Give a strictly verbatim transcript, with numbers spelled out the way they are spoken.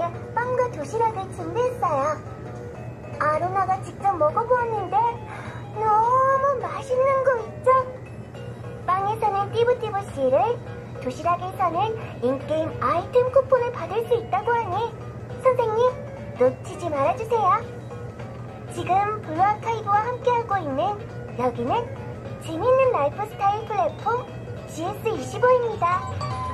빵과 도시락을 준비했어요. 아로나가 직접 먹어보았는데 너무 맛있는 거 있죠? 빵에서는 띠부띠부씨를, 도시락에서는 인게임 아이템 쿠폰을 받을 수 있다고 하니 선생님, 놓치지 말아주세요. 지금 블루 아카이브와 함께하고 있는 여기는 재밌는 라이프 스타일 플랫폼 지에스 이십오입니다.